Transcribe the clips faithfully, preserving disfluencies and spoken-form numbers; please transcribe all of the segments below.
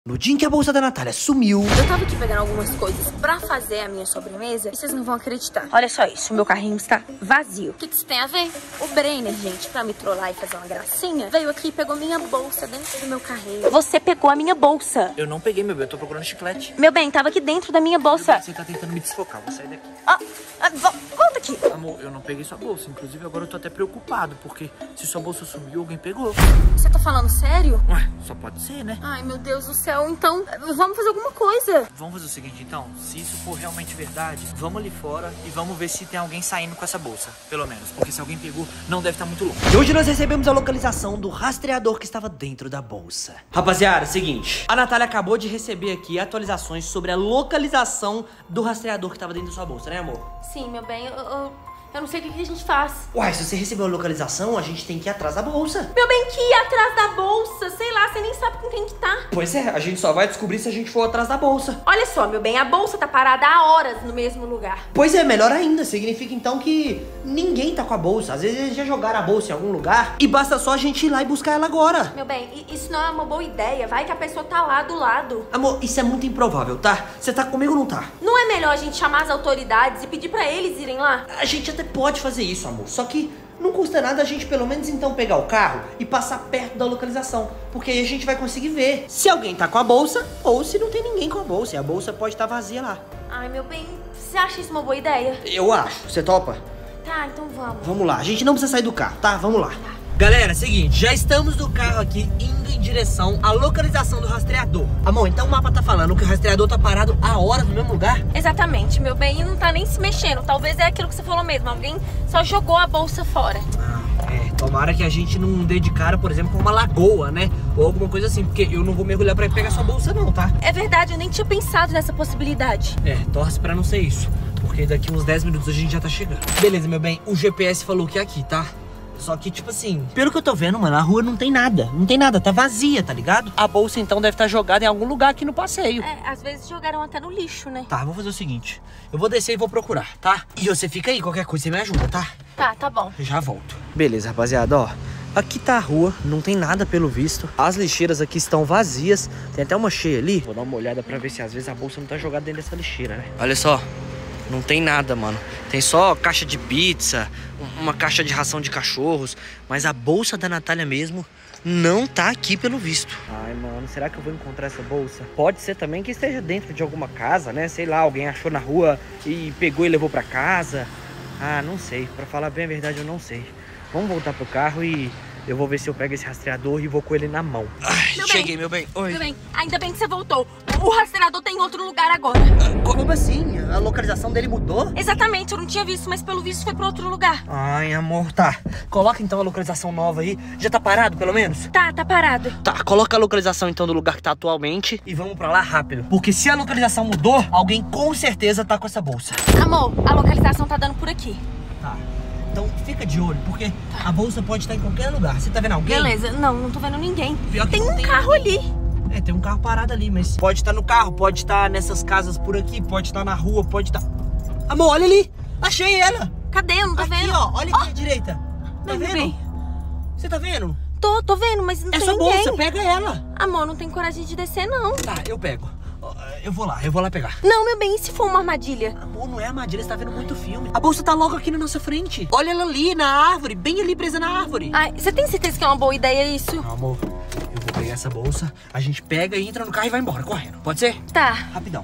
No dia em que a bolsa da Natália sumiu... Eu tava aqui pegando algumas coisas pra fazer a minha sobremesa e vocês não vão acreditar. Olha só isso, o meu carrinho está vazio. O que que isso tem a ver? O Brenner, gente, pra me trollar e fazer uma gracinha, veio aqui e pegou minha bolsa dentro do meu carrinho. Você pegou a minha bolsa. Eu não peguei, meu bem, eu tô procurando chiclete. Meu bem, tava aqui dentro da minha bolsa. Você tá tentando me desfocar, vou sair daqui. Ah, ah, volta aqui. Amor, eu não peguei sua bolsa, inclusive agora eu tô até preocupado, porque se sua bolsa sumiu, alguém pegou. Você tá falando sério? Ué, só pode ser, né? Ai, meu Deus do céu, então vamos fazer alguma coisa. Vamos fazer o seguinte, então, se isso for realmente verdade, vamos ali fora e vamos ver se tem alguém saindo com essa bolsa, pelo menos, porque se alguém pegou, não deve estar muito longe. E hoje nós recebemos a localização do rastreador que estava dentro da bolsa. Rapaziada, seguinte, a Natália acabou de receber aqui atualizações sobre a localização do rastreador que estava dentro da sua bolsa, né, amor? Sim, meu bem, eu, eu, eu não sei o que, que a gente faz. Uai, se você recebeu a localização, a gente tem que ir atrás da bolsa. Meu bem, que ir atrás da bolsa? Sei lá, você nem sabe com quem que tá. Pois é, a gente só vai descobrir se a gente for atrás da bolsa. Olha só, meu bem, a bolsa tá parada há horas no mesmo lugar. Pois é, melhor ainda. Significa então que ninguém tá com a bolsa. Às vezes eles já jogaram a bolsa em algum lugar e basta só a gente ir lá e buscar ela agora. Meu bem, isso não é uma boa ideia. Vai que a pessoa tá lá do lado. Amor, isso é muito improvável, tá? Você tá comigo ou não tá? Não é melhor a gente chamar as autoridades e pedir pra eles irem lá? A gente até pode fazer isso, amor. Só que não custa nada a gente pelo menos então pegar o carro e passar perto da localização. Porque aí a gente vai conseguir ver se alguém tá com a bolsa ou se não tem ninguém com a bolsa. E a bolsa pode estar vazia lá. Ai, meu bem, você acha isso uma boa ideia? Eu acho. Você topa? Tá, então vamos. Vamos lá. A gente não precisa sair do carro, tá? Vamos lá. Tá. Galera, seguinte, já estamos no carro aqui indo em direção à localização do rastreador. Amor, então o mapa tá falando que o rastreador tá parado há horas no mesmo lugar? Exatamente, meu bem, e não tá nem se mexendo. Talvez é aquilo que você falou mesmo, alguém só jogou a bolsa fora. Ah, é, tomara que a gente não dê de cara, por exemplo, com uma lagoa, né? Ou alguma coisa assim, porque eu não vou mergulhar pra pegar sua bolsa não, tá? É verdade, eu nem tinha pensado nessa possibilidade. É, torce pra não ser isso, porque daqui uns dez minutos a gente já tá chegando. Beleza, meu bem, o G P S falou que é aqui, tá? Só que, tipo assim, pelo que eu tô vendo, mano, a rua não tem nada. Não tem nada, tá vazia, tá ligado? A bolsa, então, deve estar jogada em algum lugar aqui no passeio. É, às vezes jogaram até no lixo, né? Tá, vou fazer o seguinte. Eu vou descer e vou procurar, tá? E você fica aí, qualquer coisa, você me ajuda, tá? Tá, tá bom. Eu já volto. Beleza, rapaziada, ó. Aqui tá a rua, não tem nada pelo visto. As lixeiras aqui estão vazias. Tem até uma cheia ali. Vou dar uma olhada pra ver se às vezes a bolsa não tá jogada dentro dessa lixeira, né? Olha só. Não tem nada, mano. Tem só caixa de pizza, uma caixa de ração de cachorros. Mas a bolsa da Natália mesmo não tá aqui pelo visto. Ai, mano, será que eu vou encontrar essa bolsa? Pode ser também que esteja dentro de alguma casa, né? Sei lá, alguém achou na rua e pegou e levou pra casa. Ah, não sei. Pra falar bem a verdade, eu não sei. Vamos voltar pro carro e eu vou ver se eu pego esse rastreador e vou com ele na mão. Ai, meu cheguei, bem, meu bem. Oi. Meu bem, ainda bem que você voltou. O rastreador tá em outro lugar agora. Como assim? A localização dele mudou? Exatamente, eu não tinha visto, mas pelo visto foi pra outro lugar. Ai, amor, tá. Coloca então a localização nova aí. Já tá parado, pelo menos? Tá, tá parado. Tá, coloca a localização então do lugar que tá atualmente e vamos pra lá rápido. Porque se a localização mudou, alguém com certeza tá com essa bolsa. Amor, a localização tá dando por aqui. Tá. Então fica de olho, porque tá. A bolsa pode estar em qualquer lugar. Você tá vendo alguém? Beleza, não, não tô vendo ninguém. Pior que tem não um tem carro ninguém. ali. É, tem um carro parado ali, mas pode estar no carro, pode estar nessas casas por aqui, pode estar na rua, pode estar... Amor, olha ali! Achei ela! Cadê? Eu não tô aqui, vendo. Ó, olha aqui oh. à direita. Tá Meu vendo? bem. Você tá vendo? Tô, tô vendo, mas não é tem sua ninguém. bolsa, pega ela. Amor, não tem coragem de descer, não. Tá, eu pego. Eu vou lá, eu vou lá pegar. Não, meu bem, e se for uma armadilha? Amor, não é armadilha, você tá vendo muito filme. A bolsa tá logo aqui na nossa frente. Olha ela ali, na árvore, bem ali presa na árvore. Ai, você tem certeza que é uma boa ideia isso? Não, amor, eu vou pegar essa bolsa, a gente pega e entra no carro e vai embora, correndo. Pode ser? Tá. Rapidão.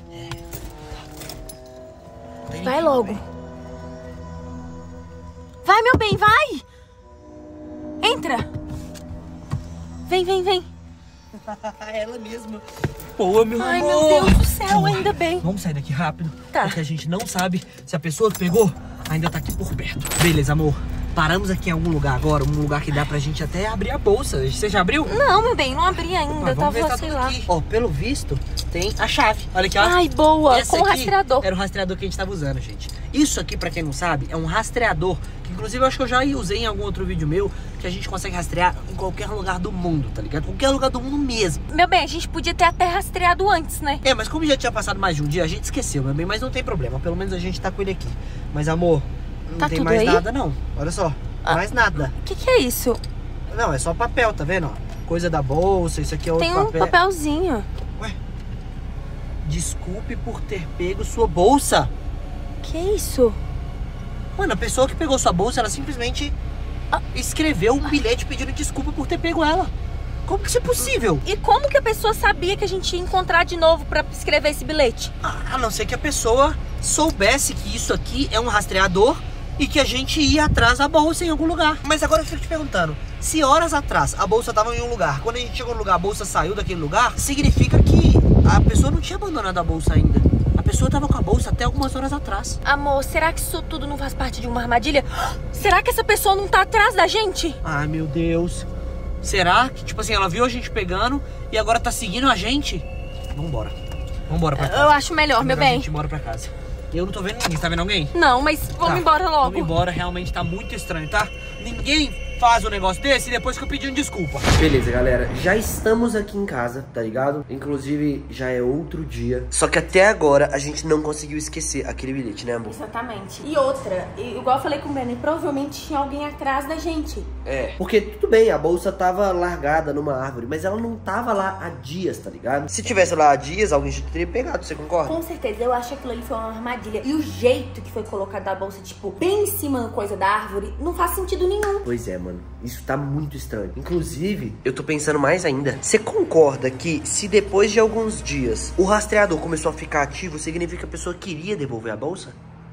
É... Vai logo. Vai, meu bem, vai! Entra! Vem, vem, vem. Ela mesma. Boa, meu Ai, amor. meu Deus do céu, ainda bem. Vamos sair daqui rápido. Tá. Porque a gente não sabe se a pessoa que pegou ainda tá aqui por perto. Beleza, amor. Paramos aqui em algum lugar agora, um lugar que dá pra gente até abrir a bolsa. Você já abriu? Não, meu bem, não abri ainda. Opa, Eu tava, ver se tá sei tudo lá. aqui. Ó, pelo visto, tem a chave. Olha aqui, ó. Ai, boa. Essa com o aqui rastreador. Era o rastreador que a gente tava usando, gente. Isso aqui, pra quem não sabe, é um rastreador. Que inclusive eu acho que eu já usei em algum outro vídeo meu. Que a gente consegue rastrear em qualquer lugar do mundo, tá ligado? Qualquer lugar do mundo mesmo. Meu bem, a gente podia ter até rastreado antes, né? É, mas como já tinha passado mais de um dia, a gente esqueceu, meu bem. Mas não tem problema, pelo menos a gente tá com ele aqui. Mas amor, não Tá tem tudo mais aí? nada não. Olha só, Ah. mais nada. O que que é isso? Não, é só papel, tá vendo? Ó? coisa da bolsa, isso aqui é outro Tem um papel. papelzinho. Ué? Desculpe por ter pego sua bolsa. Que isso? Mano, a pessoa que pegou sua bolsa, ela simplesmente escreveu um bilhete pedindo desculpa por ter pego ela. Como que isso é possível? E como que a pessoa sabia que a gente ia encontrar de novo pra escrever esse bilhete? A não ser que a pessoa soubesse que isso aqui é um rastreador e que a gente ia atrás da bolsa em algum lugar. Mas agora eu fico te perguntando, se horas atrás a bolsa estava em um lugar, quando a gente chegou no lugar, a bolsa saiu daquele lugar, significa que a pessoa não tinha abandonado a bolsa ainda. A pessoa estava com a bolsa até algumas horas atrás. Amor, será que isso tudo não faz parte de uma armadilha? Será que essa pessoa não tá atrás da gente? Ai, meu Deus. Será que, tipo assim, ela viu a gente pegando e agora tá seguindo a gente? Vambora. Vambora pra casa. Eu acho melhor, é meu melhor bem. a gente ir embora pra casa. Eu não tô vendo ninguém. Você tá vendo alguém? Não, mas vamos Tá, embora logo. Vamos embora, realmente tá muito estranho, tá? Ninguém faz um negócio desse depois que eu pedi desculpa. Beleza, galera. Já estamos aqui em casa, tá ligado? Inclusive, já é outro dia. Só que até agora a gente não conseguiu esquecer aquele bilhete, né, amor? Exatamente. E outra, igual eu falei com o Breno, provavelmente tinha alguém atrás da gente. É. Porque tudo bem, a bolsa tava largada numa árvore, mas ela não tava lá há dias, tá ligado? Se tivesse lá há dias, alguém já teria pegado, você concorda? Com certeza, eu acho que aquilo ali foi uma armadilha. E o jeito que foi colocado a bolsa, tipo, bem em cima da coisa da árvore, não faz sentido nenhum. Pois é, mano. Isso tá muito estranho. Inclusive, eu tô pensando mais ainda. Você concorda que se depois de alguns dias o rastreador começou a ficar ativo, significa que a pessoa queria devolver a bolsa?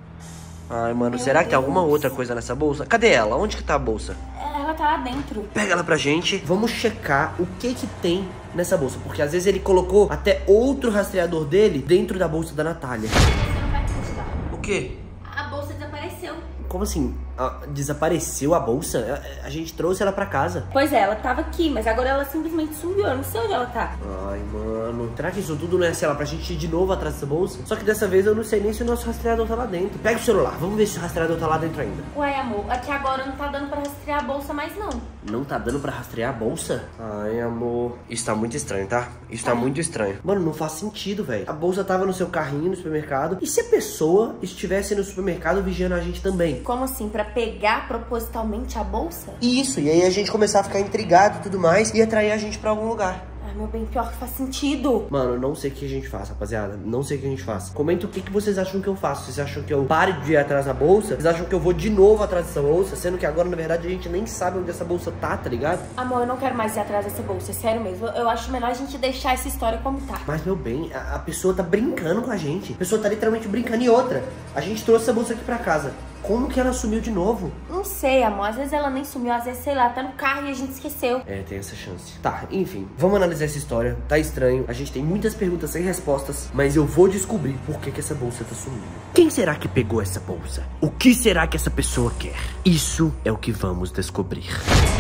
Ai, mano, Meu será que tem Deus. alguma outra coisa nessa bolsa? Cadê ela? Onde que tá a bolsa? Ela tá lá dentro. Pega ela pra gente. Vamos checar o que que tem nessa bolsa. Porque às vezes ele colocou até outro rastreador dele dentro da bolsa da Natália. Você não vai acreditar. O quê? A bolsa desapareceu. Como assim? Ah, desapareceu a bolsa? A, a gente trouxe ela pra casa. Pois é, ela tava aqui, mas agora ela simplesmente sumiu. Eu não sei onde ela tá. Ai, mano. Será que isso tudo não é, sei lá, pra gente ir de novo atrás dessa bolsa? Só que dessa vez eu não sei nem se o nosso rastreador tá lá dentro. Pega o celular, vamos ver se o rastreador tá lá dentro ainda. Ué, amor, aqui agora não tá dando pra rastrear a bolsa mais, não. Não tá dando pra rastrear a bolsa? Ai, amor. Isso tá muito estranho, tá? Isso tá muito estranho. Mano, não faz sentido, velho. A bolsa tava no seu carrinho no supermercado. E se a pessoa estivesse no supermercado vigiando a gente também? Como assim? Pra pegar propositalmente a bolsa? Isso, e aí a gente começar a ficar intrigado e tudo mais e atrair a gente pra algum lugar. Ah, meu bem, pior que faz sentido. Mano, eu não sei o que a gente faz, rapaziada. Não sei o que a gente faz. Comenta o que, que vocês acham que eu faço. Vocês acham que eu pare de ir atrás da bolsa? Vocês acham que eu vou de novo atrás dessa bolsa? Sendo que agora, na verdade, a gente nem sabe onde essa bolsa tá, tá ligado? Amor, eu não quero mais ir atrás dessa bolsa, é sério mesmo. Eu acho melhor a gente deixar essa história como tá. Mas, meu bem, a, a pessoa tá brincando com a gente. A pessoa tá literalmente brincando. E outra, a gente trouxe essa bolsa aqui pra casa. Como que ela sumiu de novo? Não sei, amor. Às vezes ela nem sumiu, às vezes, sei lá, tá no carro e a gente esqueceu. É, tem essa chance. Tá, enfim, vamos analisar essa história. Tá estranho, a gente tem muitas perguntas sem respostas, mas eu vou descobrir por que que essa bolsa tá sumindo. Quem será que pegou essa bolsa? O que será que essa pessoa quer? Isso é o que vamos descobrir.